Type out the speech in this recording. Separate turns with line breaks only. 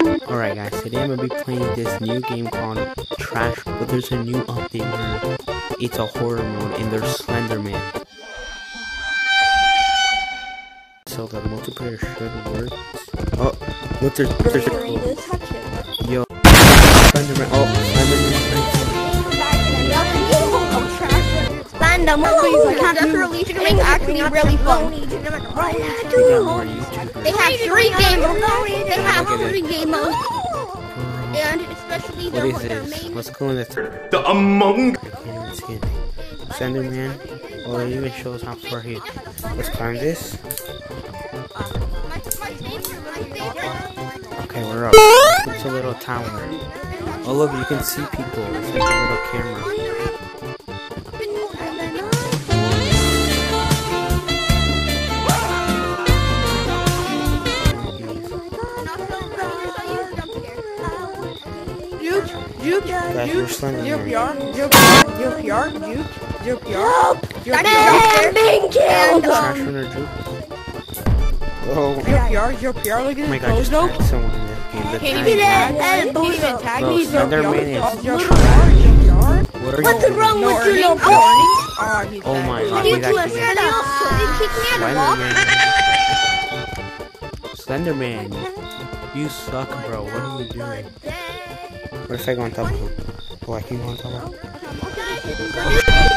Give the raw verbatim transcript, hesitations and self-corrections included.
Alright guys, today I'm gonna be playing this new game called Trash, but there's a new update where it's a horror mode and there's Slenderman. So the multiplayer should work. Oh, look, there's, there's a cool. Yo, Slenderman, oh, Slenderman.
Slenderman, please, I can't definitely it's actually really fun. They have three game modes. They have three game modes. And especially the
what is this? Let's go in the
The Among
skin. Slenderman. Oh, it even shows how far he. Let's climb this. Okay, we're up. It's a little tower. Oh look, you can see people. It's like a little camera.
Juke,
Guys, we're Slenderman.
Juke, Juke, Juke, Juke, Juke, lemming killed
Trash runner Juke. Oh.
Juke, Juke, look
Oh
at
my
this
god, just
bozo.
tagged someone in this game. The
Can't
tag.
even tag me.
Bro, Slenderman is. What are you
What's
doing?
wrong with you, little boy?
Oh my god, we got Slenderman, you suck, bro. What are you doing? What if I go on top of him? Oh, I can go on top of him.